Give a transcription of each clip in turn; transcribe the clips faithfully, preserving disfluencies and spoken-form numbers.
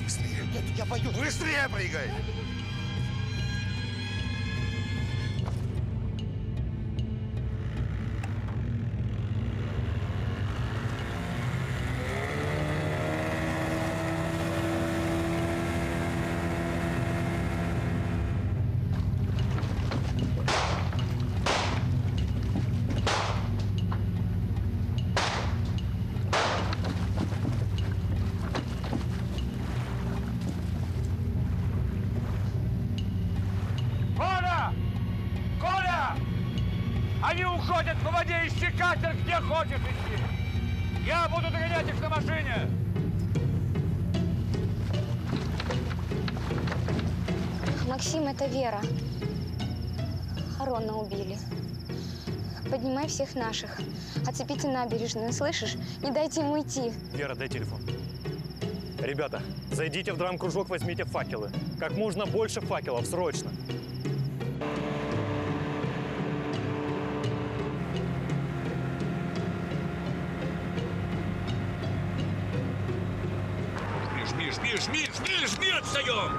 Быстрее. Нет, я боюсь. Быстрее прыгай! Они уходят по воде, ищи катер, где хочешь ищи. Я буду догонять их на машине. Максим, это Вера. Арона убили. Поднимай всех наших. Оцепите набережную, слышишь? Не дайте ему идти. Вера, дай телефон. Ребята, зайдите в драм-кружок, возьмите факелы. Как можно больше факелов, срочно. Жми, жми, жми, жми, жми, отстаем!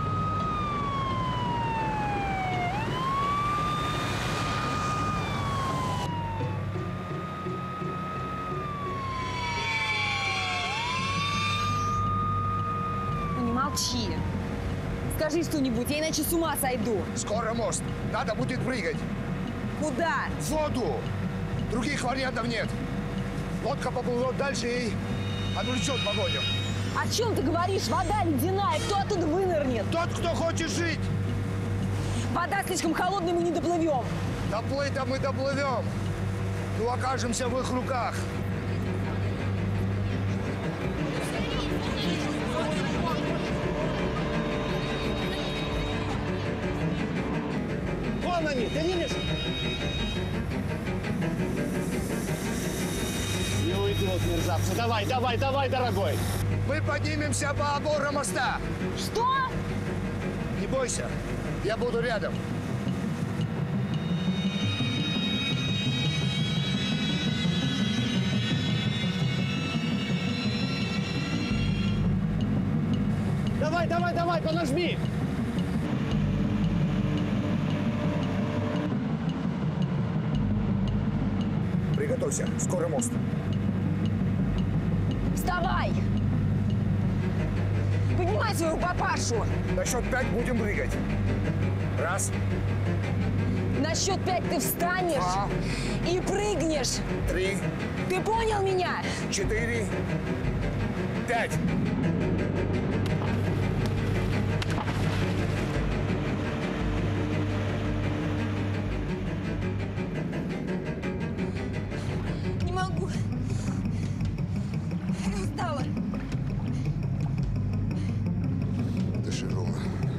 Не молчи. Скажи что-нибудь, я иначе с ума сойду. Скоро мост. Надо будет прыгать. Куда? В воду. Других вариантов нет. Лодка поплывет дальше и отвлечет погоню. О чем ты говоришь? Вода ледяная. Кто оттуда вынырнет? Тот, кто хочет жить. Вода слишком холодная, мы не доплывем. Доплыть-то мы доплывем. Ну, окажемся в их руках. Вон они, ты видишь? Не уйдут, мерзавцы. Давай, давай, давай, дорогой. Мы поднимемся по обору моста. Что? Не бойся, я буду рядом. Давай, давай, давай, понажми. Приготовься, скоро мост. Вставай! Поднимай своего папашу! На счет пять будем прыгать. Раз. На счет пять ты встанешь Два. и прыгнешь. Три. Ты понял меня? Четыре. Пять. Не могу. Я устала. Дыши ровно.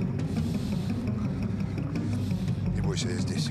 Не бойся, я здесь.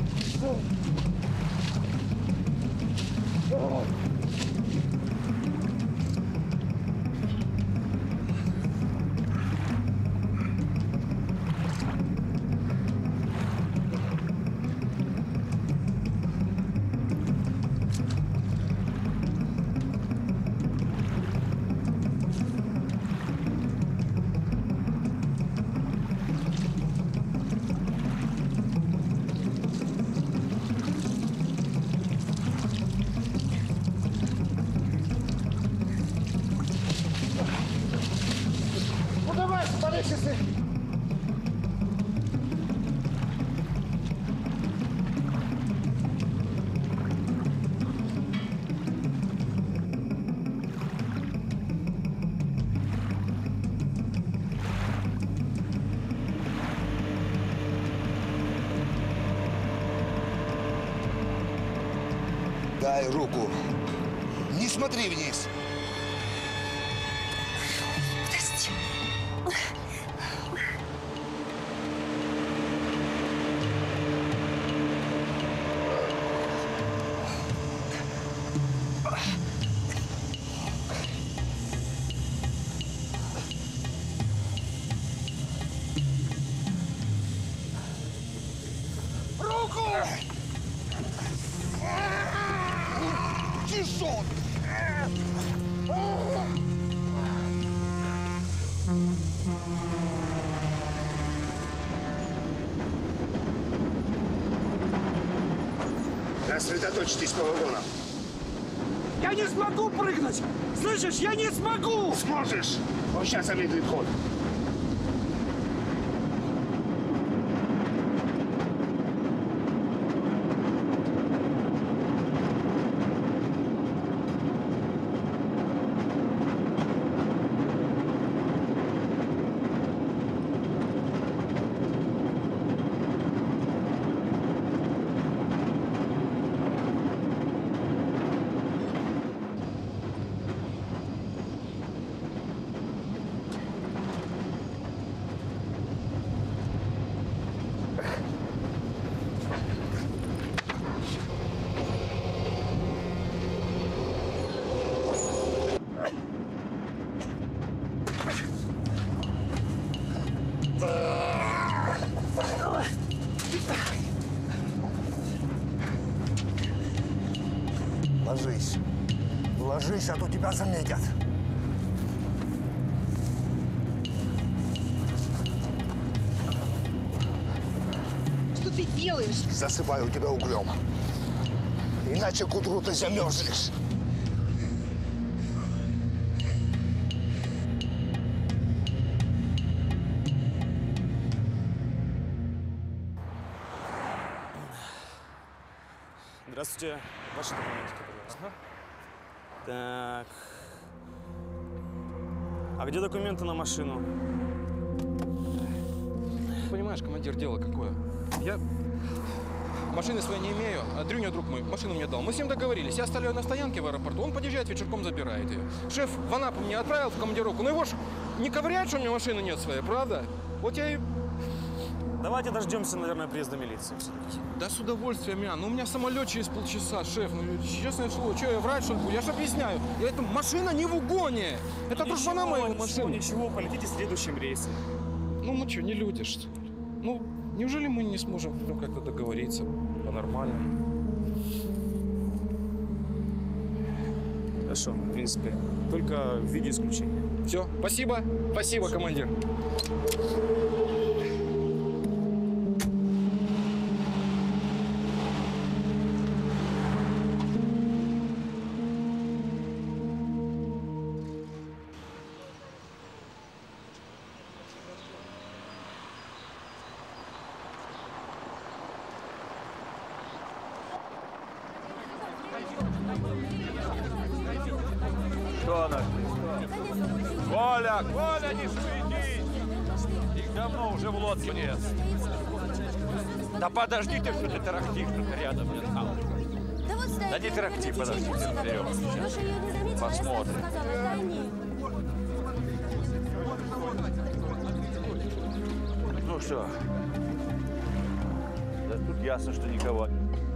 Ну давай, полегче. Дай руку. Не смотри вниз. Подожди. Руку! Тишон! Рассредоточьтесь по вагонам. Я не смогу прыгнуть! Слышишь, я не смогу! Сможешь! Он сейчас замедлит ход. Ложись. Ложись, а то тебя заметят. Что ты делаешь? Засыпаю тебя углем. Иначе к утру ты замерзнешь. Здравствуйте. Ваши документы, пожалуйста. Так. А где документы на машину? Понимаешь, командир, дело какое? Я машины своей не имею, а Дрюня, друг мой, машину мне дал. Мы с ним договорились. Я оставляю на стоянке в аэропорту, он подъезжает, вечерком забирает ее. Шеф в Анапу меня отправил в командировку. Ну его ж не ковыряет, что у меня машины нет своей, правда? Вот я и... Давайте дождемся, наверное, приезда милиции все-таки. Да с удовольствием, я. Ну у меня самолет через полчаса, шеф. Ну честное слово, что я врать, что ли, буду? Я ж объясняю. Я, это машина не в угоне. Это Ну, дружбана ничего, моего ничего, машины. Ничего, полетите следующим рейсом. Ну мы что, не люди, что ли? Ну, неужели мы не сможем ну, как-то договориться по-нормальному? Хорошо, в принципе. Только в виде исключения. Все, спасибо. Спасибо, командир. Что она? Коля, Коля, не суетись! Их давно уже в лодке нет. Да подожди ты, что ты тарахтишь тут рядом. Блин. А, Да, вот да не тарахти, подожди, вперед. Посмотрим. Ну что? Да тут ясно, что никого.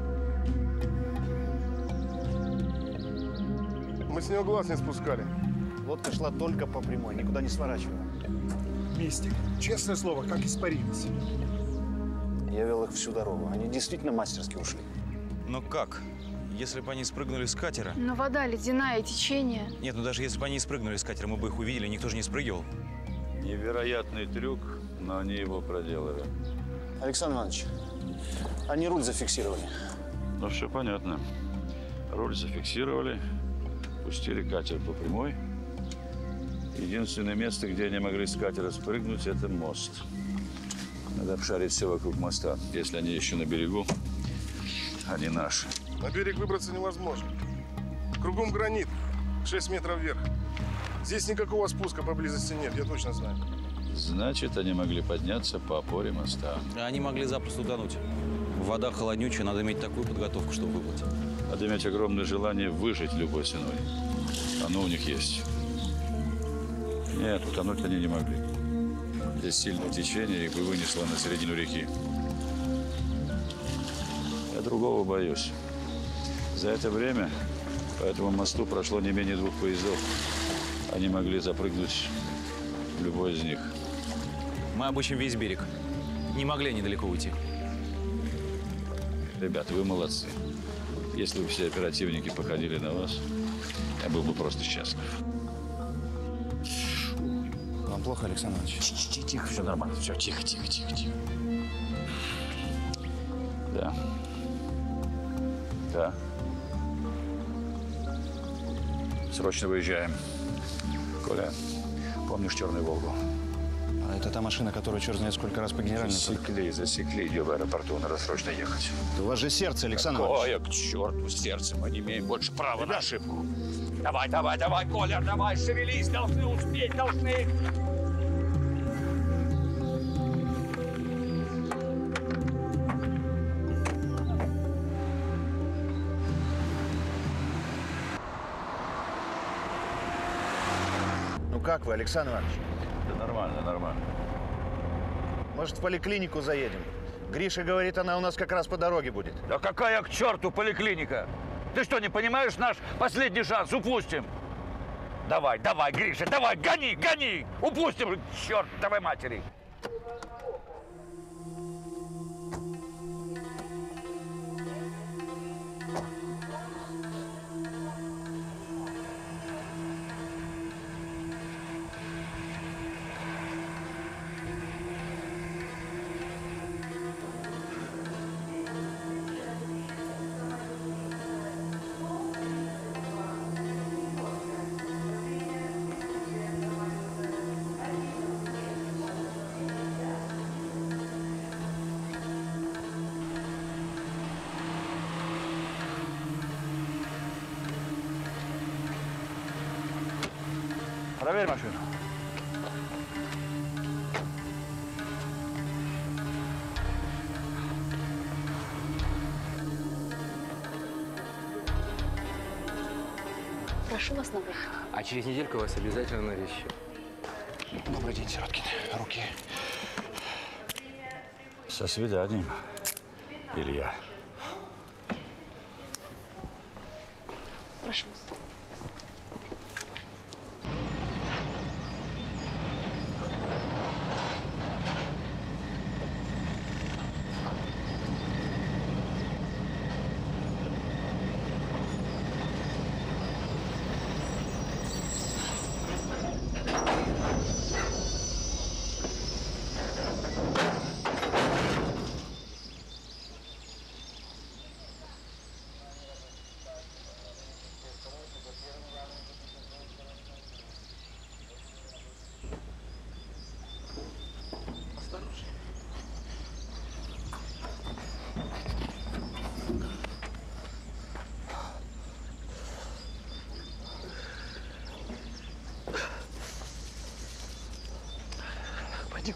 Мы с него глаз не спускали. Лодка шла только по прямой, никуда не сворачивала. Мистик, честное слово, как испарились. Я вел их всю дорогу. Они действительно мастерски ушли. Но как? Если бы они спрыгнули с катера... Но вода ледяная, течение. Нет, ну даже если бы они спрыгнули с катера, мы бы их увидели, никто же не спрыгивал. Невероятный трюк, но они его проделали. Александр Иванович, они руль зафиксировали. Ну, все понятно. Руль зафиксировали, пустили катер по прямой. Единственное место, где они могли с катера спрыгнуть, это мост. Надо обшарить все вокруг моста. Если они еще на берегу, они наши. На берег выбраться невозможно. Кругом гранит, шесть метров вверх. Здесь никакого спуска поблизости нет, я точно знаю. Значит, они могли подняться по опоре моста. Они могли запросто утонуть. Вода холоднючая, надо иметь такую подготовку, чтобы выплыть. Надо иметь огромное желание выжить любой ценой. Оно у них есть. Нет, утонуть они не могли. Здесь сильное течение, их бы вынесло на середину реки. Я другого боюсь. За это время по этому мосту прошло не менее двух поездов. Они могли запрыгнуть в любой из них. Мы обычно весь берег. Не могли недалеко уйти. Ребята, вы молодцы. Если бы все оперативники походили на вас, я был бы просто счастлив. А Вам плохо, Александр Иванович? Тихо, тихо, все нормально. Все, тихо, тихо, тихо, тихо. Да. Да. Срочно выезжаем. Коля, помнишь черную «Волгу»? А это та машина, которую черт знает сколько раз по генеральному... Засекли, засекли. Идем в аэропорту, надо срочно ехать. Да у вас же сердце, Александр Иванович. Ой, к черту сердце, мы не имеем больше права на ошибку. Давай, давай, давай, Коля, давай, шевелись, должны успеть, должны. Ну как вы, Александр Иванович? Да нормально, нормально. Может, в поликлинику заедем? Гриша говорит, она у нас как раз по дороге будет. Да какая к черту поликлиника? Ты что, не понимаешь, наш последний шанс упустим? Давай, давай, Гриша, давай, гони, гони! Упустим, черт, давай матери! Проверь машину. Прошу вас на выход. А через недельку вас обязательно навещу. Добрый день, Сироткин. Руки. Со свиданием, Илья. Прошу вас. Пойдем.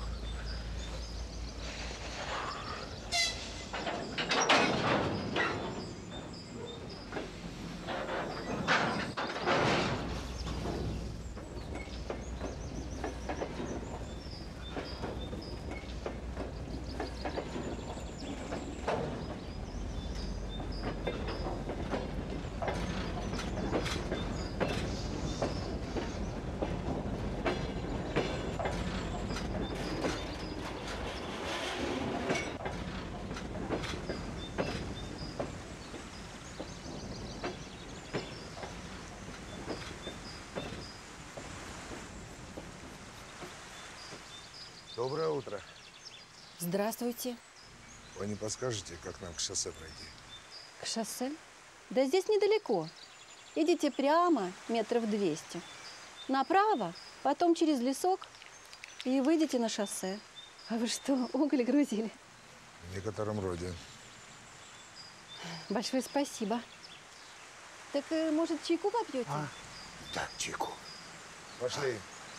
Доброе утро. Здравствуйте. Вы не подскажете, как нам к шоссе пройти? К шоссе? Да здесь недалеко. Идите прямо метров двести. Направо, потом через лесок и выйдете на шоссе. А вы что, уголь грузили? В некотором роде. Большое спасибо. Так, э, может, чайку попьете? А? Да, чайку. Пошли.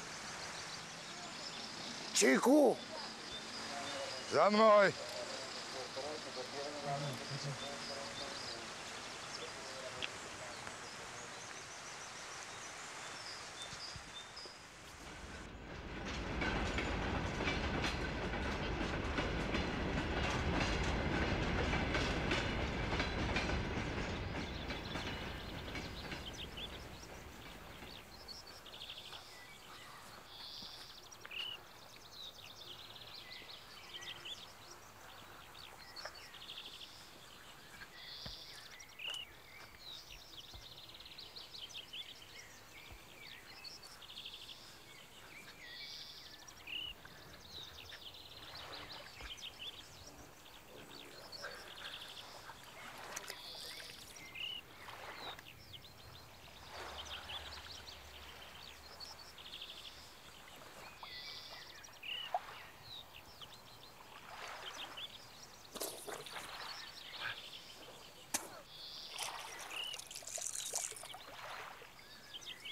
Чайку! За мной!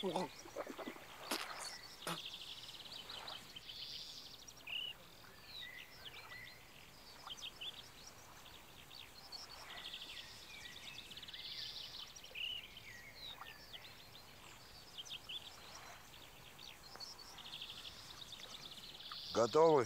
Готовы?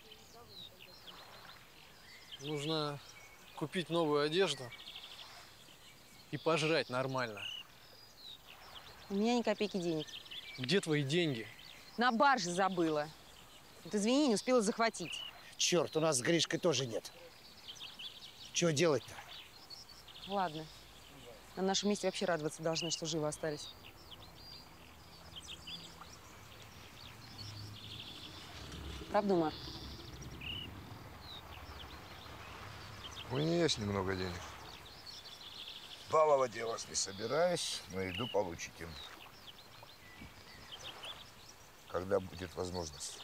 Нужно купить новую одежду и пожрать нормально. У меня ни копейки денег. Где твои деньги? На барже забыла. Вот извини, не успела захватить. Черт, у нас с Гришкой тоже нет. Чего делать-то? Ладно. На нашем месте вообще радоваться должны, что живы остались. Правда, Умар? У меня есть немного денег. Баловать я вас не собираюсь, но еду получите. Когда будет возможность.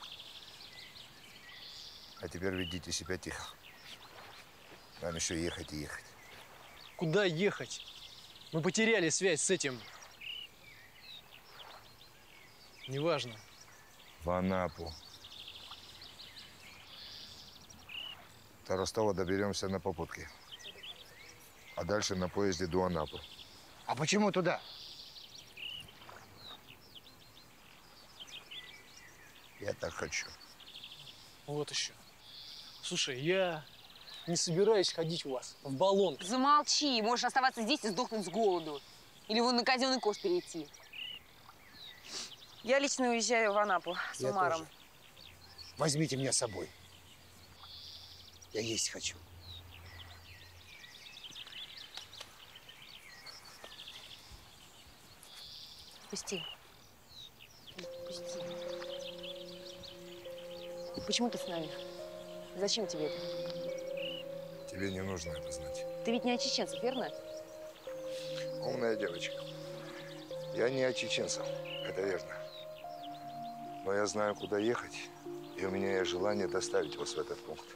А теперь ведите себя тихо. Нам еще ехать и ехать. Куда ехать? Мы потеряли связь с этим. Неважно. В Анапу. До Ростова доберемся на попутке. А дальше на поезде до Анапы. А почему туда? Я так хочу. Вот еще. Слушай, я не собираюсь ходить у вас в баллон. Замолчи, можешь оставаться здесь и сдохнуть с голоду. Или вон на казенный кош перейти. Я лично уезжаю в Анапу с Я Умаром. тоже. Возьмите меня с собой. Я есть хочу. Пусти. Пусти. Почему ты с нами? Зачем тебе это? Тебе не нужно это знать. Ты ведь не от чеченцев, верно? Умная девочка. Я не от чеченцев, это верно. Но я знаю, куда ехать, и у меня есть желание доставить вас в этот пункт.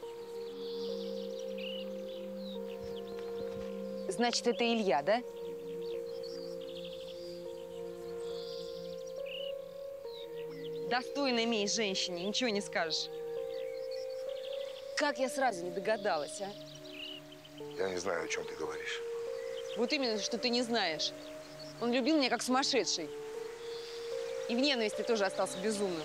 Значит, это Илья, да? Достойно имеешь женщине, ничего не скажешь. Как я сразу не догадалась, а? Я не знаю, о чем ты говоришь. Вот именно, что ты не знаешь. Он любил меня как сумасшедший. И в ненависти тоже остался безумным.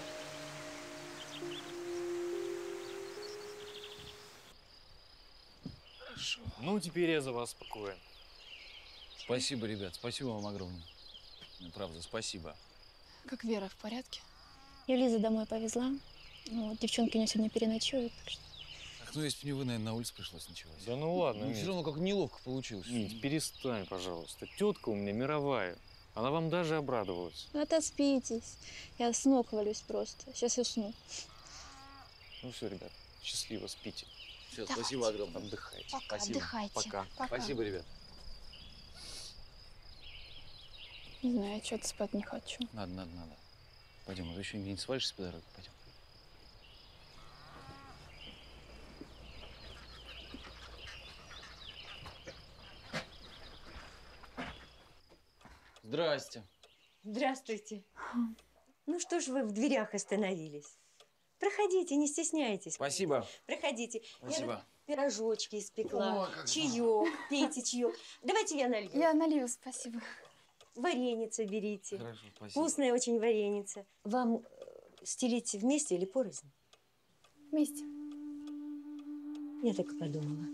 Хорошо. Ну, теперь я за вас спокоен. Спасибо, ребят, спасибо вам огромное. Ну, правда, спасибо. Как Вера, в порядке? Я Лизу домой повезла. Ну, вот девчонки у меня сегодня переночуют, так что… Ах, ну, если бы не вы, наверное, на улице пришлось ночевать. Да ну ладно, Ну, Мить. все равно как неловко получилось. Мить, перестань, пожалуйста. Тетка у меня мировая. Она вам даже обрадовалась. Отоспитесь. Я с ног валюсь просто. Сейчас усну. Ну все, ребят, счастливо, спите. Все, Давайте. спасибо огромное. Отдыхайте. Пока, Спасибо. отдыхайте. Пока. Пока. Спасибо, ребят. Не знаю, я что-то спать не хочу. Надо, надо, надо. Пойдем, а то еще не свалишься по дороге. Пойдем. Здрасте. Здравствуйте. Ну что ж вы в дверях остановились? Проходите, не стесняйтесь. Спасибо. Проходите. Спасибо. Я пирожочки испекла, О, как чаек, пейте чаек. Давайте я налью. Я налью, спасибо. Вареница берите. Хорошо, спасибо. Вкусная очень вареница. Вам э, стелить вместе или порознь? Вместе. Я так и подумала.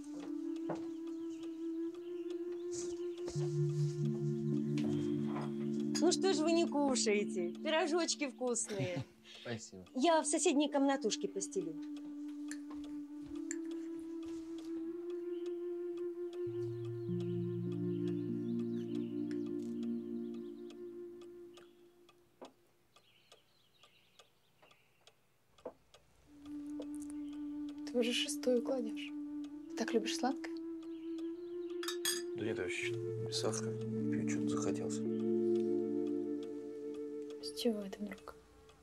Ну что ж вы не кушаете? Пирожочки вкусные. Спасибо. Я в соседней комнатушке постелю. Ты уже шестую кладешь. Ты так любишь сладкое? Да нет, вообще без сахара. Пью, что-то захотелось. С чего это вдруг?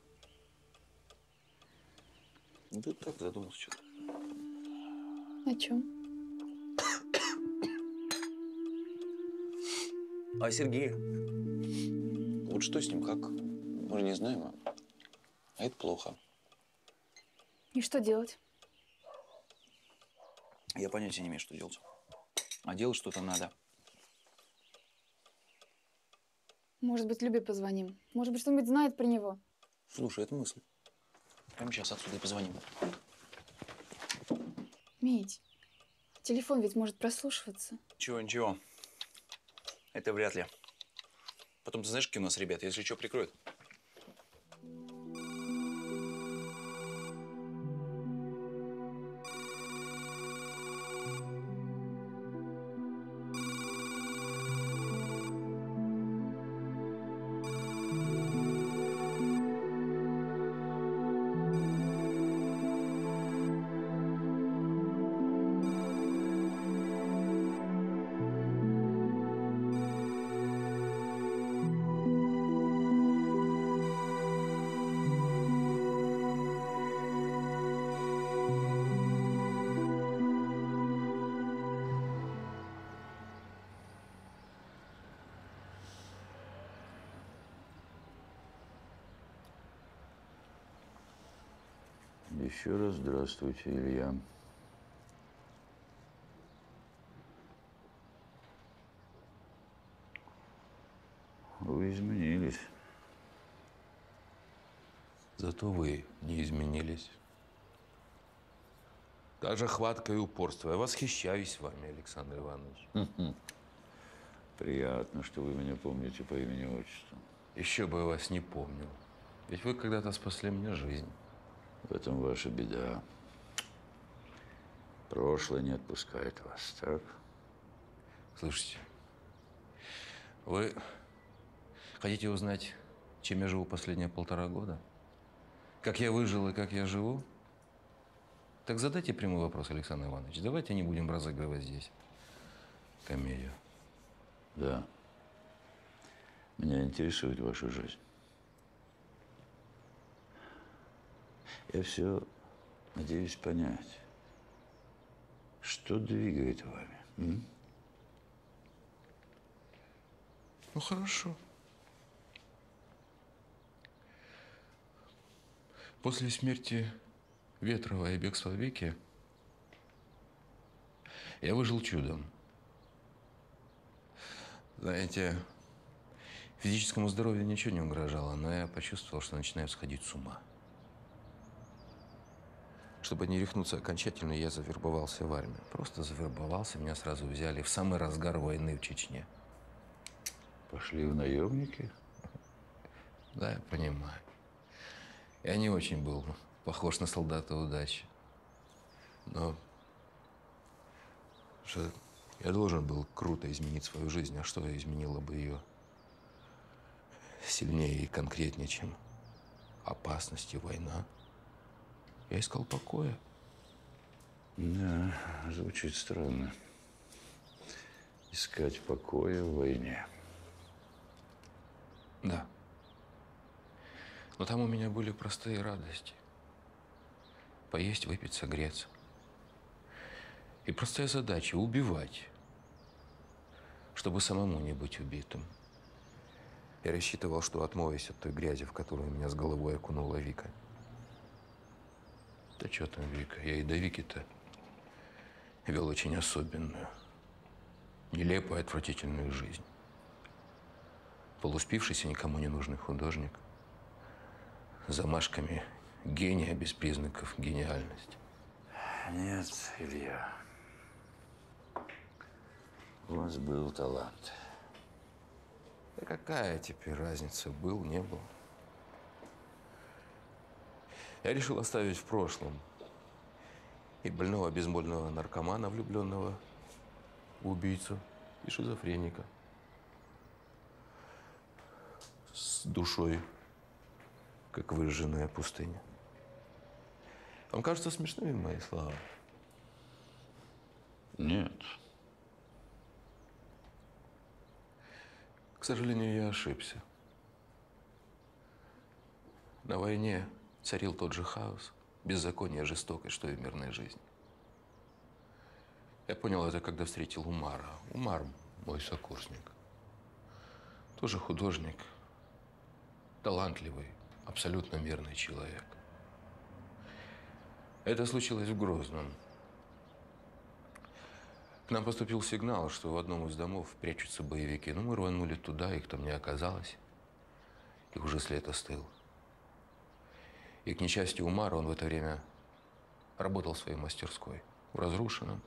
Ну ты так задумался что-то. О чем? А Сергей? Вот что с ним, как? Мы же не знаем, а, а это плохо. И что делать? Я понятия не имею, что делать. А делать что-то надо. Может быть, Любе позвоним? Может быть, что-нибудь знает про него? Слушай, это мысль. Прямо сейчас отсюда и позвоним. Мить, телефон ведь может прослушиваться. Ничего, ничего. Это вряд ли. Потом, ты знаешь, какие у нас ребята, если что, прикроют. Еще раз здравствуйте, Илья. Вы изменились. Зато вы не изменились. Даже хватка и упорство. Я восхищаюсь вами, Александр Иванович. Приятно, что вы меня помните по имени-отчеству. Еще бы я вас не помнил. Ведь вы когда-то спасли мне жизнь. В этом ваша беда. Прошлое не отпускает вас, так? Слушайте, вы хотите узнать, чем я живу последние полтора года? Как я выжил и как я живу? Так задайте прямой вопрос, Александр Иванович. Давайте не будем разыгрывать здесь комедию. Да. Меня интересует ваша жизнь. Я все надеюсь понять, что двигает вами. М? Ну, хорошо. После смерти Ветрова и бегства Вики я выжил чудом. Знаете, физическому здоровью ничего не угрожало, но я почувствовал, что начинаю сходить с ума. Чтобы не рехнуться окончательно, я завербовался в армию. Просто завербовался, меня сразу взяли в самый разгар войны в Чечне. Пошли в наемники? Да, я понимаю. Я не очень был похож на солдата удачи. Но что я должен был круто изменить свою жизнь, а что изменило бы ее сильнее и конкретнее, чем опасность и война? Я искал покоя. Да, звучит странно. Искать покоя в войне. Да. Но там у меня были простые радости. Поесть, выпить, согреться. И простая задача – убивать, чтобы самому не быть убитым. Я рассчитывал, что отмоюсь от той грязи, в которую меня с головой окунула Вика. Да что там Вика, я и до Вики-то вел очень особенную, нелепую, отвратительную жизнь. Полуспившийся, никому не нужный художник. С замашками гения без признаков гениальности. Нет, Илья. У вас был талант. Да какая теперь разница, был, не был? Я решил оставить в прошлом и больного безбольного наркомана, влюбленного в убийцу, и шизофреника с душой, как выжженная пустыня. Вам кажется смешными мои слова? Нет. К сожалению, я ошибся. На войне царил тот же хаос, беззаконие, жестокость, что и в мирной жизни. Я понял это, когда встретил Умара. Умар – мой сокурсник. Тоже художник, талантливый, абсолютно мирный человек. Это случилось в Грозном. К нам поступил сигнал, что в одном из домов прячутся боевики. Ну, мы рванули туда, их там не оказалось. И уже след остыл. И, к несчастью, Умара, он в это время работал в своей мастерской. В разрушенном,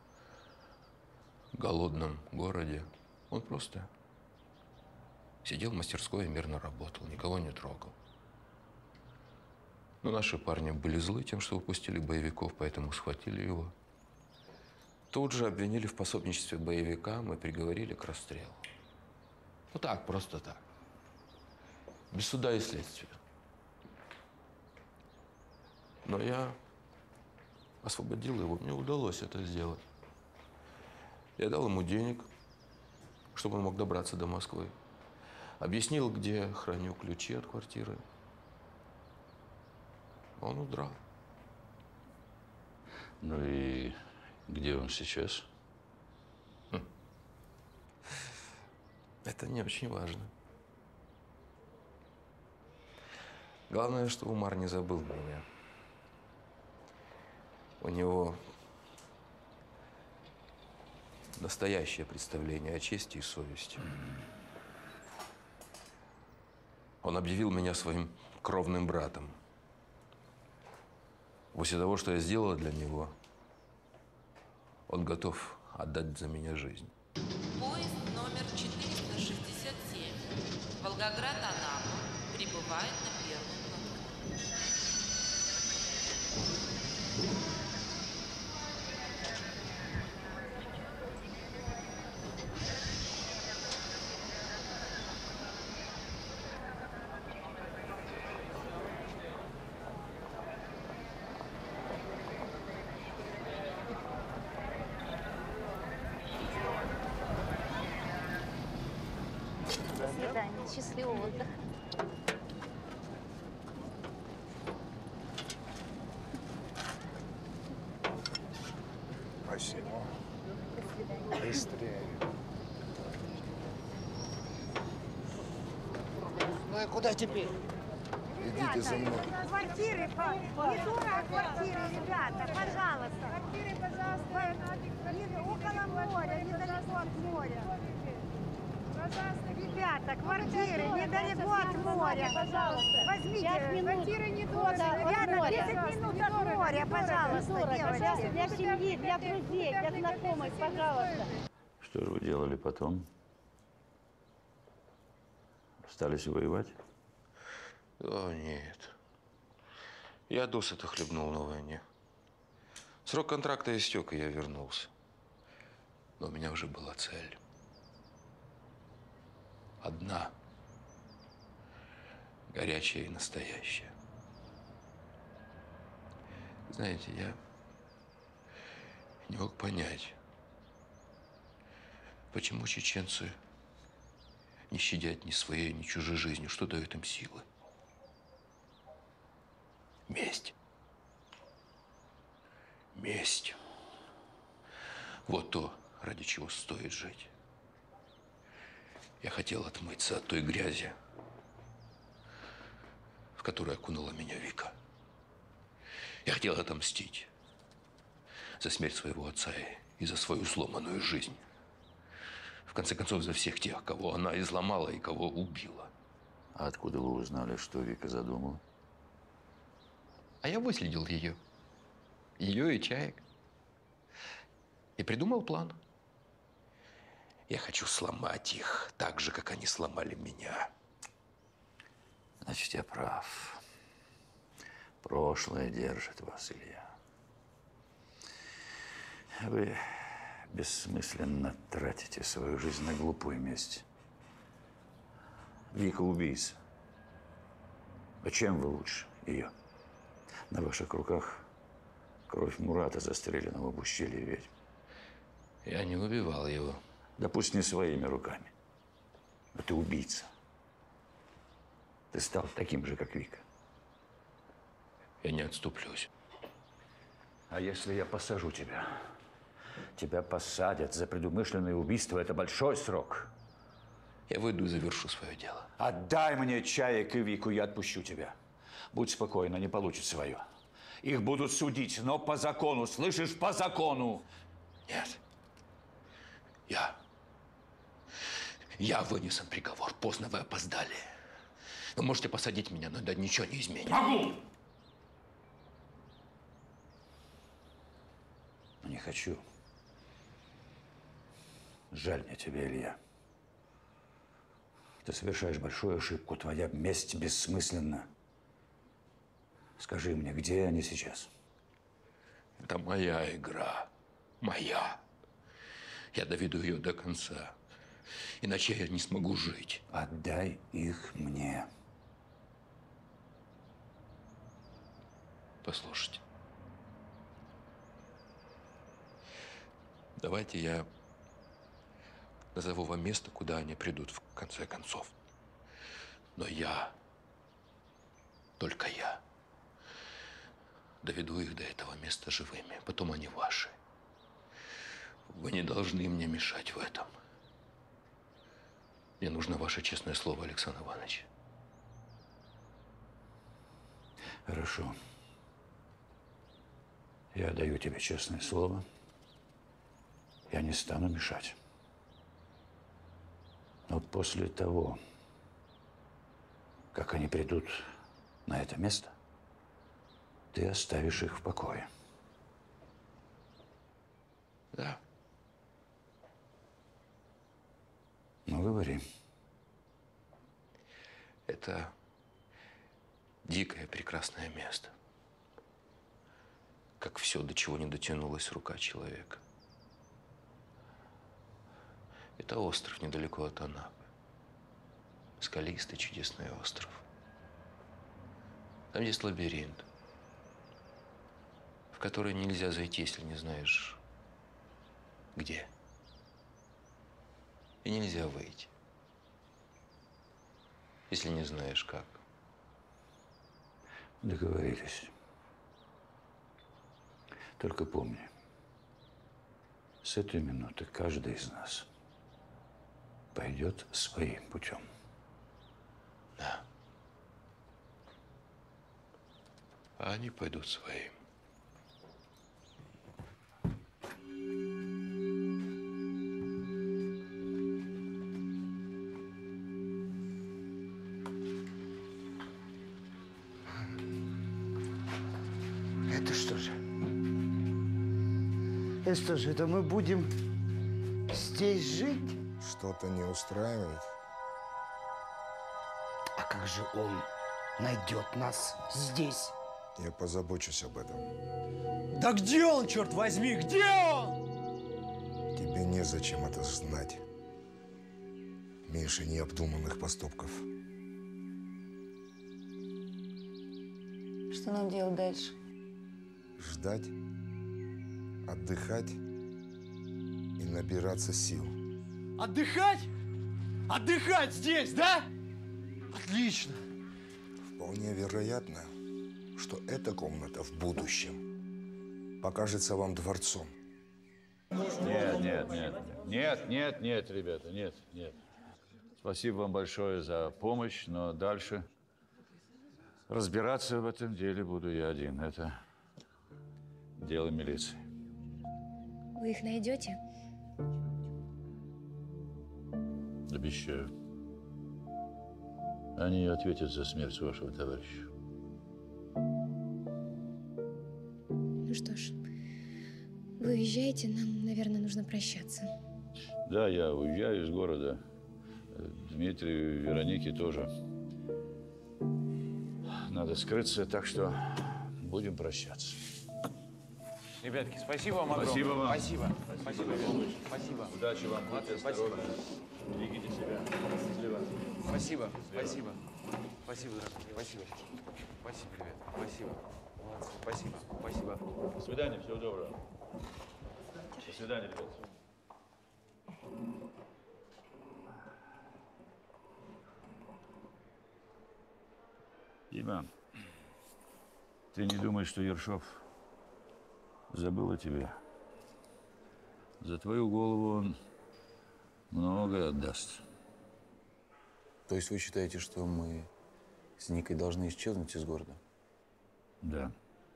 голодном городе. Он просто сидел в мастерской и мирно работал, никого не трогал. Но наши парни были злы тем, что упустили боевиков, поэтому схватили его. Тут же обвинили в пособничестве боевикам и приговорили к расстрелу. Ну так, просто так. Без суда и следствия. Но я освободил его, мне удалось это сделать. Я дал ему денег, чтобы он мог добраться до Москвы. Объяснил, где храню ключи от квартиры. Он удрал. Ну и где он сейчас? Хм. Это не очень важно. Главное, что Умар не забыл меня. У него настоящее представление о чести и совести. Он объявил меня своим кровным братом. После того, что я сделала для него, он готов отдать за меня жизнь. Поезд номер четыреста шестьдесят семь, Волгоград-Анапа, прибывает на первом платформе. До свидания. Счастливого отдыха. Спасибо. До свидания. Быстрее. Ну и куда теперь? Идите за мной. Квартиры, не дура, квартиры, ребята, пожалуйста. Квартиры, пожалуйста, около моря, недалеко от моря. Пожалуйста, ребята, квартиры недалеко от моря. Пожалуйста, возьмите. Квартиры не дорого. Ребята, десять минут от моря, пожалуйста, девочки. Для семьи, для друзей, для знакомых, пожалуйста. Что же вы делали потом? Остались воевать? О, нет. Я досыта хлебнул на войне. Срок контракта истек, и я вернулся. Но у меня уже была цель. Одна. Горячая и настоящая. Знаете, я не мог понять, почему чеченцы не щадят ни своей, ни чужой жизнью, что дает им силы. Месть. Месть. Вот то, ради чего стоит жить. Я хотел отмыться от той грязи, в которую окунула меня Вика. Я хотел отомстить за смерть своего отца и за свою сломанную жизнь. В конце концов, за всех тех, кого она изломала и кого убила. А откуда вы узнали, что Вика задумала? А я выследил ее. Ее и чаек. И придумал план. Я хочу сломать их так же, как они сломали меня. Значит, я прав. Прошлое держит вас, Илья. Вы бессмысленно тратите свою жизнь на глупую месть. Вика убийца. А чем вы лучше ее? На ваших руках кровь Мурата, застреленного в ущелье ведьм. Я не убивал его. Да пусть не своими руками. Но ты убийца. Ты стал таким же, как Вика. Я не отступлюсь. А если я посажу тебя? Тебя посадят за предумышленное убийство. Это большой срок. Я выйду и завершу свое дело. Отдай мне Чаек и Вику, я отпущу тебя. Будь спокойна, не получит свое. Их будут судить, но по закону, слышишь, по закону. Нет. Я. Я вынесу приговор. Поздно вы опоздали. Вы можете посадить меня, но это ничего не изменит. Могу! Не хочу. Жаль мне тебя, Илья. Ты совершаешь большую ошибку. Твоя месть бессмысленна. Скажи мне, где они сейчас? Это моя игра. Моя. Я доведу ее до конца. Иначе я не смогу жить. Отдай их мне. Послушайте. Давайте я назову вам место, куда они придут в конце концов. Но я, только я, доведу их до этого места живыми. Потом они ваши. Вы не должны мне мешать в этом. Мне нужно ваше честное слово, Александр Иванович. Хорошо. Я даю тебе честное слово. Я не стану мешать. Но после того, как они придут на это место, ты оставишь их в покое. Да. Ну, говори. Это дикое, прекрасное место. Как все, до чего не дотянулась рука человека. Это остров недалеко от Анапы. Скалистый, чудесный остров. Там есть лабиринт, в который нельзя зайти, если не знаешь, где. И нельзя выйти, если не знаешь, как. Договорились. Только помни, с этой минуты каждый из нас пойдет своим путем. Да. А они пойдут своим. Это что же? Это что же, это мы будем здесь жить? Что-то не устраивает? А как же он найдет нас здесь? Я позабочусь об этом. Да где он, черт возьми, где он? Тебе незачем это знать. Меньше необдуманных поступков. Что нам делать дальше? Ждать, отдыхать и набираться сил. Отдыхать? Отдыхать здесь, да? Отлично. Вполне вероятно, что эта комната в будущем покажется вам дворцом. Нет, нет, нет. Нет, нет, нет, ребята, нет, нет. Спасибо вам большое за помощь, но дальше разбираться в этом деле буду я один. Это дело милиции. Вы их найдете? Обещаю. Они ответят за смерть вашего товарища. Ну что ж, вы уезжаете, нам, наверное, нужно прощаться. Да, я уезжаю из города. Дмитрию и Веронике тоже. Надо скрыться, так что будем прощаться. Ребятки, спасибо вам огромное. Спасибо вам. Спасибо. Спасибо. Спасибо. Удачи вам. Будьте осторожны. Берегите себя. Счастливо. Спасибо. Спасибо. Спасибо, дорогие. Спасибо. Спасибо, ребят. Спасибо. Молодцы. Спасибо. Спасибо. До свидания. Всего доброго. До свидания, ребят. Дима, ты не думаешь, что Ершов забыл о тебе? За твою голову он многое отдаст. То есть вы считаете, что мы с Никой должны исчезнуть из города? Да.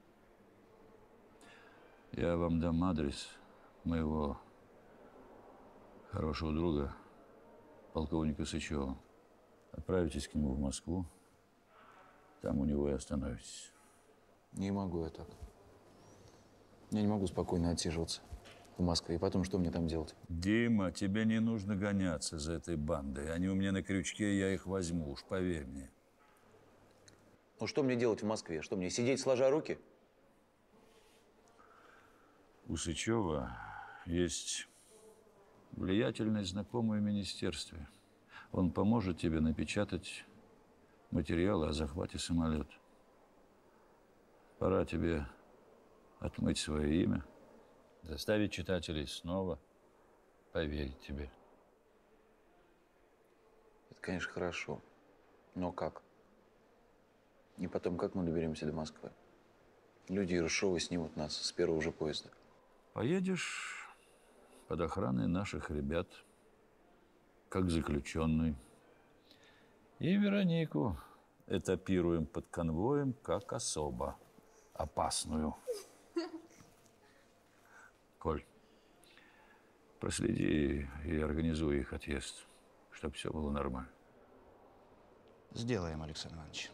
Я вам дам адрес моего хорошего друга, полковника Сычева. Отправитесь к нему в Москву. Там у него и остановитесь. Не могу я так. Я не могу спокойно отсиживаться в Москве. И потом, что мне там делать? Дима, тебе не нужно гоняться за этой бандой. Они у меня на крючке, я их возьму, уж поверь мне. Ну что мне делать в Москве? Что мне, сидеть сложа руки? У Сычева есть влиятельный знакомый в министерстве. Он поможет тебе напечатать материалы о захвате самолета. Пора тебе отмыть свое имя, заставить читателей снова поверить тебе. Это, конечно, хорошо. Но как? И потом, как мы доберемся до Москвы? Люди Ершовы снимут нас с первого же поезда. Поедешь под охраной наших ребят, как заключенный. И Веронику этапируем под конвоем, как особо опасную. Коль, проследи и организуй их отъезд, чтобы все было нормально. Сделаем, Александр Иванович.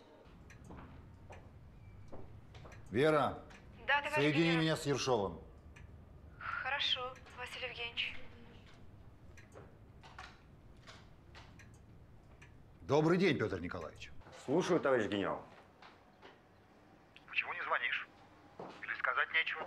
Вера, Да, товарищ соедини генерал. меня с Ершовым. Хорошо, Василий Евгеньевич. Добрый день, Петр Николаевич. Слушаю, товарищ генерал. Почему не звонишь? Или сказать нечего?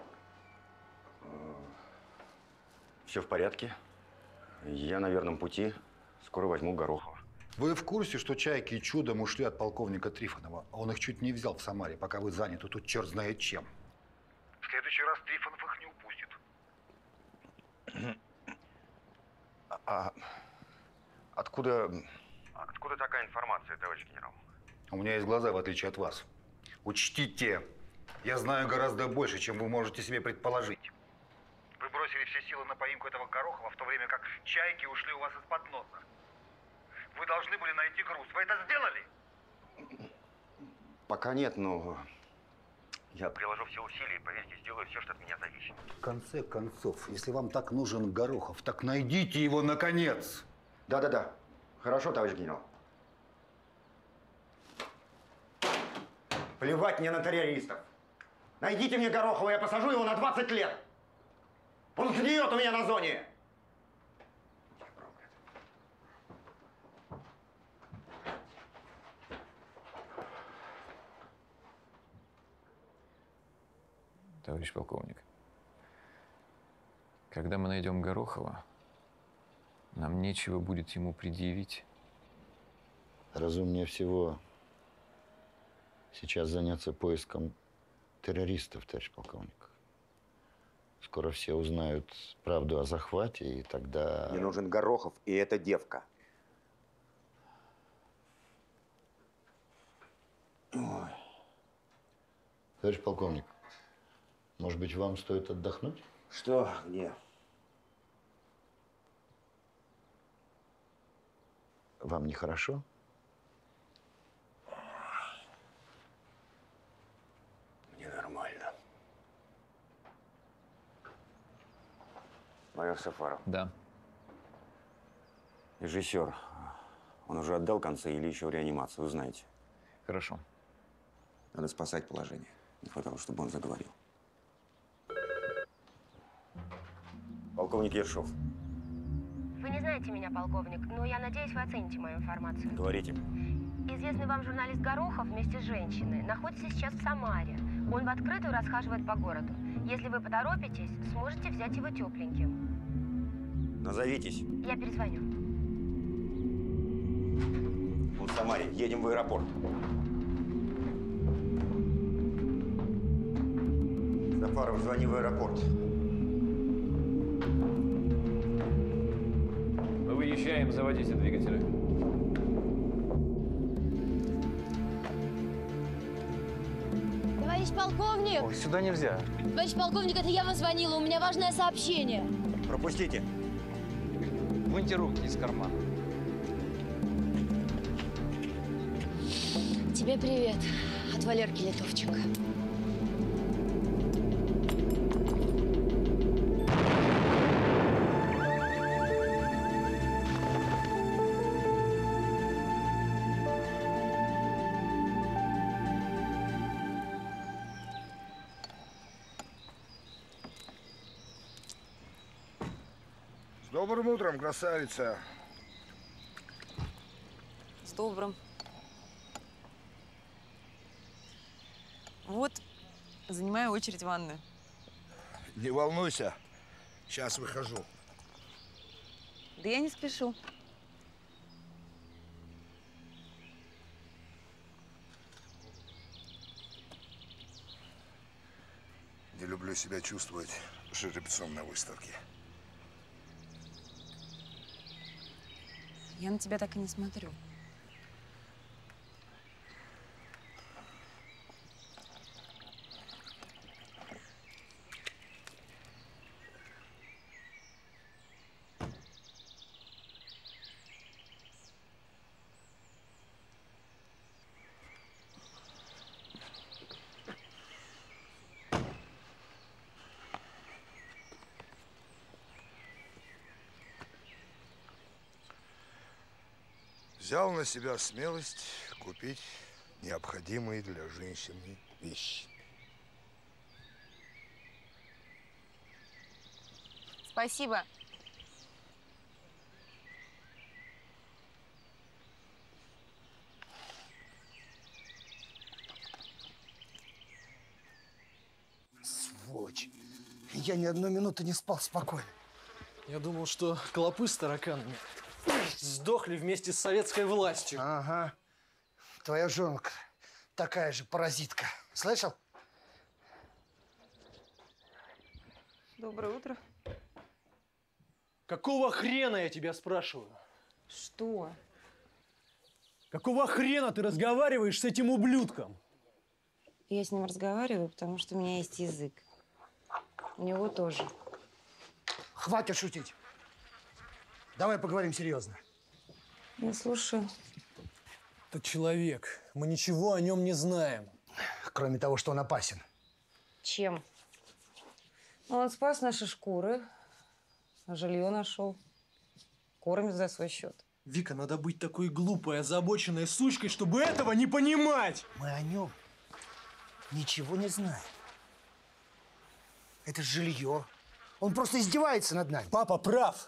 Все в порядке. Я на верном пути. Скоро возьму Горохова. Вы в курсе, что чайки чудом ушли от полковника Трифонова? Он их чуть не взял в Самаре, пока вы заняты тут черт знает чем. В следующий раз Трифонов их не упустит. А, а откуда, откуда такая информация, товарищ генерал? У меня есть глаза, в отличие от вас. Учтите, я знаю гораздо больше, чем вы можете себе предположить. Вы бросили все силы на поимку этого Горохова, в то время как чайки ушли у вас из-под носа. Вы должны были найти груз. Вы это сделали? Пока нет, но я приложу все усилия и, поверьте, сделаю все, что от меня зависит. В конце концов, если вам так нужен Горохов, так найдите его наконец. Да-да-да. Хорошо, товарищ генерал. Плевать мне на террористов. Найдите мне Горохова, я посажу его на двадцать лет. Он гниет у меня на зоне. Товарищ полковник, когда мы найдем Горохова, нам нечего будет ему предъявить. Разумнее всего сейчас заняться поиском террористов, товарищ полковник. Скоро все узнают правду о захвате, и тогда… Мне нужен Горохов, и эта девка. Ой. Товарищ полковник, может быть, вам стоит отдохнуть? Что? Где? Вам нехорошо? Мне нормально. Майор Сафаров. Да. Режиссер. Он уже отдал концы или еще в реанимации, вы знаете. Хорошо. Надо спасать положение. Не хватало, чтобы он заговорил. Полковник Ершов. Вы не знаете меня, полковник, но я надеюсь, вы оцените мою информацию. Говорите. Известный вам журналист Горохов вместе с женщиной находится сейчас в Самаре. Он в открытую расхаживает по городу. Если вы поторопитесь, сможете взять его тепленьким. Назовитесь. Я перезвоню. Он в Самаре. Едем в аэропорт. Сафаров, звони в аэропорт. Мы выезжаем, заводите двигатели. Товарищ полковник! Ой, сюда нельзя. Товарищ полковник, это я вам звонила, у меня важное сообщение. Пропустите. Выньте руки из кармана. Тебе привет от Валерки Литовченко. С добрым утром, красавица. С добрым. Вот, занимаю очередь в ванную. Не волнуйся, сейчас выхожу. Да я не спешу. Не люблю себя чувствовать жеребцом на выставке. Я на тебя так и не смотрю. Взял на себя смелость купить необходимые для женщины вещи. Спасибо. Сволочь. Я ни одной минуты не спал спокойно. Я думал, что клопы с тараканами сдохли вместе с советской властью. Ага. Твоя жонка такая же паразитка. Слышал? Доброе утро. Какого хрена, я тебя спрашиваю? Что? Какого хрена ты разговариваешь с этим ублюдком? Я с ним разговариваю, потому что у меня есть язык. У него тоже. Хватит шутить. Давай поговорим серьезно. Я слушаю. Это человек. Мы ничего о нем не знаем. Кроме того, что он опасен. Чем? Он спас наши шкуры, а жилье нашел. Кормит за свой счет. Вика, надо быть такой глупой, озабоченной сучкой, чтобы этого не понимать. Мы о нем ничего не знаем. Это жилье. Он просто издевается над нами. Папа прав.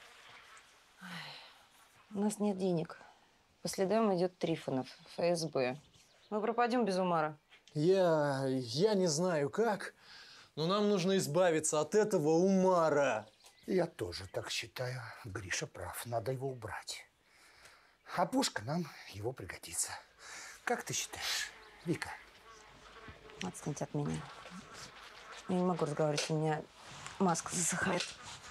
У нас нет денег. По следам идет Трифонов, эф эс бэ. Мы пропадем без умара. Я... я не знаю как, но нам нужно избавиться от этого умара. Я тоже так считаю. Гриша прав. Надо его убрать. А пушка нам его пригодится. Как ты считаешь, Вика? Отстаньте от меня. Я не могу разговаривать, у меня маска засыхает.